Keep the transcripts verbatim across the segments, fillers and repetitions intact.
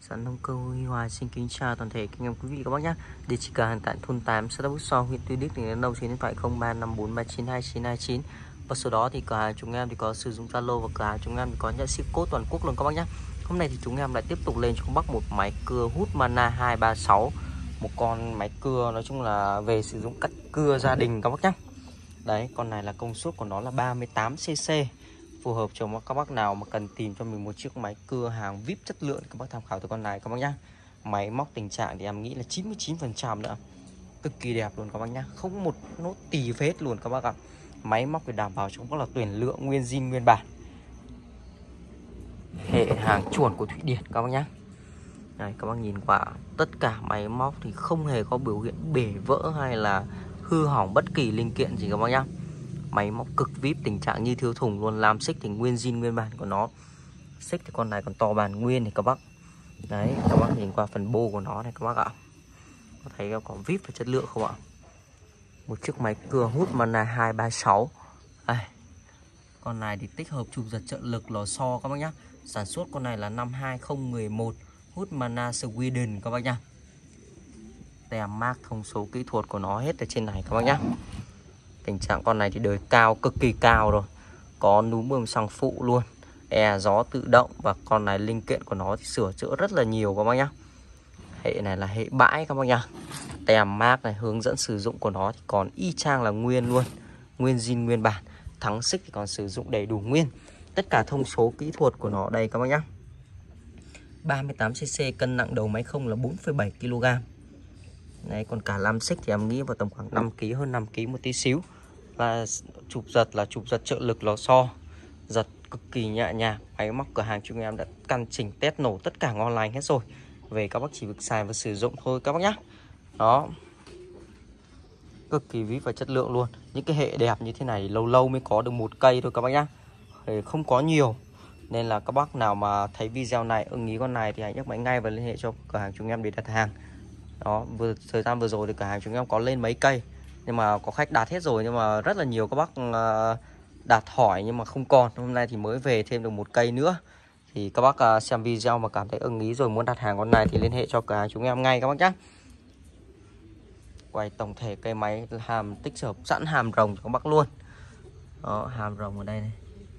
Sản Nông Cơ Huy Hòa xin kính chào toàn thể anh em quý vị các bác nhé. Địa chỉ cửa hàng tại thôn tám, xã Đắk So, huyện Tuy Đức, tỉnh Đắk Nông. Số điện thoại không ba năm bốn ba chín hai chín hai chín. Và số đó thì cửa hàng chúng em thì có sử dụng Zalo và cửa hàng chúng em thì có nhận ship code toàn quốc luôn các bác nhé. Hôm nay thì chúng em lại tiếp tục lên cho các bác một máy cưa hút Mana hai ba sáu, một con máy cưa nói chung là về sử dụng cắt cưa gia đình các bác nhé. Đấy, con này là công suất của nó là ba mươi tám xê xê, phù hợp cho các bác nào mà cần tìm cho mình một chiếc máy cưa hàng vê i pê chất lượng. Các bác tham khảo từ con này các bác nhá. Máy móc tình trạng thì em nghĩ là chín mươi chín phần trăm nữa, cực kỳ đẹp luôn các bác nhá, không một nốt tì phết luôn các bác ạ. Máy móc thì đảm bảo cho các bác là tuyển lượng nguyên zin nguyên bản, hệ hàng chuẩn của Thụy Điển các bác nhá. Đây, các bác nhìn qua tất cả máy móc thì không hề có biểu hiện bể vỡ hay là hư hỏng bất kỳ linh kiện gì các bác nhá. Máy móc cực vê i pê, tình trạng như thiếu thùng luôn. Làm xích thì nguyên zin nguyên bản của nó. Xích thì con này còn to bản nguyên này các bác. Đấy, các bác nhìn qua phần bô của nó này các bác ạ. Có thấy có vê i pê và chất lượng không ạ? Một chiếc máy cưa hút Mana hai ba sáu. Đây, con này thì tích hợp chụp giật trợ lực lò xo các bác nhá. Sản xuất con này là năm hai không một một, hút Mana Sweden các bác nhá. Tem mác thông số kỹ thuật của nó hết ở trên này các bác nhá. Tình trạng con này thì đời cao, cực kỳ cao rồi. Có núm bơm xăng phụ luôn, e gió tự động. Và con này linh kiện của nó thì sửa chữa rất là nhiều các bác nhá. Hệ này là hệ bãi các bác nhá. Tem mác này, hướng dẫn sử dụng của nó thì còn y chang là nguyên luôn, nguyên zin nguyên bản. Thắng xích thì còn sử dụng đầy đủ nguyên. Tất cả thông số kỹ thuật của nó đây các bác nhá. ba mươi tám xê xê, cân nặng đầu máy không là bốn phẩy bảy ki lô gam. Đấy, còn cả lam xích thì em nghĩ vào tầm khoảng năm ki lô gam, hơn năm ki lô gam một tí xíu. Và chụp giật là chụp giật trợ lực lò xo, giật cực kỳ nhẹ nhàng. Máy móc cửa hàng chúng em đã căn chỉnh test nổ tất cả ngon lành hết rồi, về các bác chỉ việc xài và sử dụng thôi các bác nhá. Đó, cực kỳ vĩ và chất lượng luôn. Những cái hệ đẹp như thế này lâu lâu mới có được một cây thôi các bác nhá, không có nhiều. Nên là các bác nào mà thấy video này ưng ý con này thì hãy nhấc máy ngay và liên hệ cho cửa hàng chúng em để đặt hàng. Đó, vừa thời gian vừa rồi thì cửa hàng chúng em có lên mấy cây nhưng mà có khách đặt hết rồi, nhưng mà rất là nhiều các bác đặt hỏi nhưng mà không còn. Hôm nay thì mới về thêm được một cây nữa. Thì các bác xem video mà cảm thấy ưng ý rồi muốn đặt hàng con này thì liên hệ cho cửa hàng chúng em ngay các bác nhé. Quay tổng thể cây máy hàm tích hợp sẵn hàm rồng cho các bác luôn. Đó, hàm rồng ở đây này,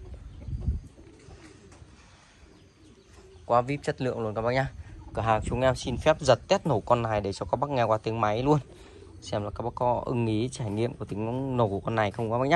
quá vê i pê chất lượng luôn các bác nhá. Cửa hàng chúng em xin phép giật test nổ con này để cho các bác nghe qua tiếng máy luôn, xem là các bác có ưng ý trải nghiệm của tiếng nổ của con này không các bác nhá.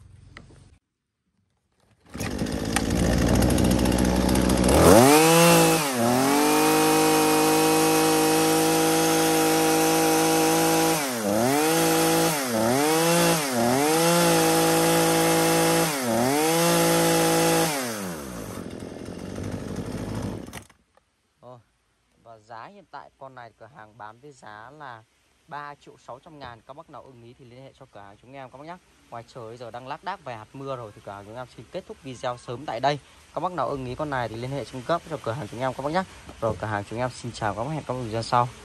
Và giá hiện tại con này cửa hàng bán với giá là ba triệu sáu trăm ngàn. Các bác nào ưng ý thì liên hệ cho cửa hàng chúng em các bác nhé. Ngoài trời giờ đang lác đác vài hạt mưa rồi thì cửa hàng chúng em xin kết thúc video sớm tại đây. Các bác nào ưng ý con này thì liên hệ cung cấp cho cửa hàng chúng em các bác nhé. Rồi cửa hàng chúng em xin chào các bác, hẹn các bác video sau.